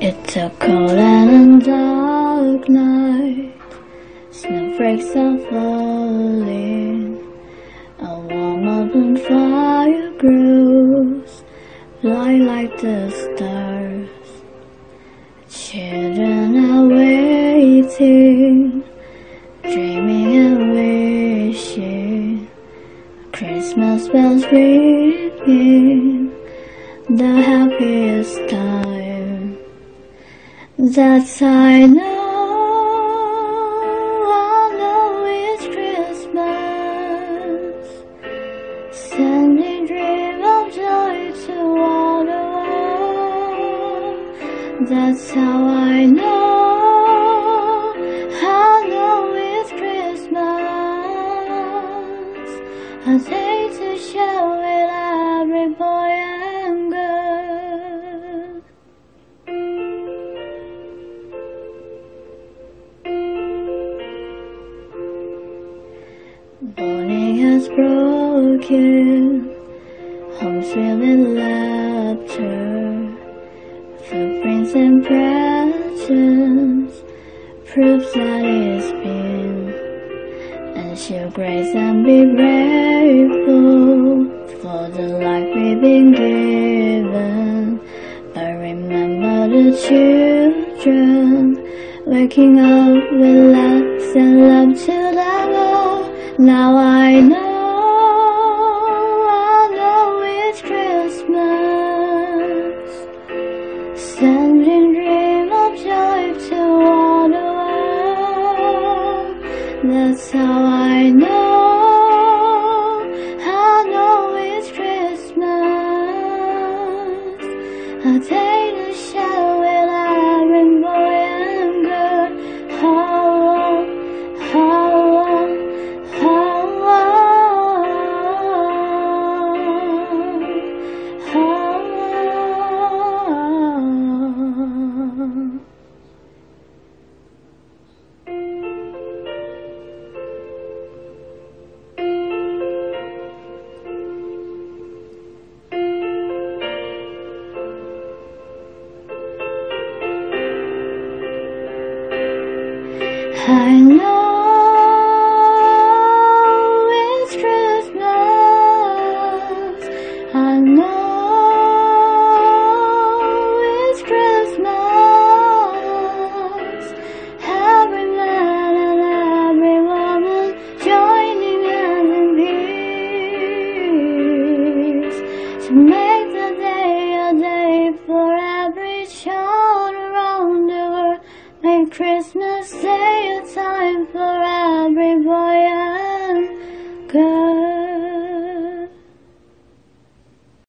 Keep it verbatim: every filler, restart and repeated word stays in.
It's a cold and dark night. Snowflakes are falling. A warm open fire grows, fly like the stars. Children are waiting, dreaming and wishing. Christmas bells ringing, the happiest time. That's I know, I know it's Christmas, sending dream of joy to all the world. That's how I know, I know it's Christmas. I take to share with every boy and girl. Morning has broken, homes filled with laughter, footprints and presents, proofs that it's been. And she'll grace and be grateful for the life we've been given. But remember the children waking up with laughs and love to them all. Now I know, I know it's Christmas, sending dream of joy to all the world. That's how I know, I know it's Christmas. I take the shadow with every boy and girl. Oh, oh, oh, oh, oh. I know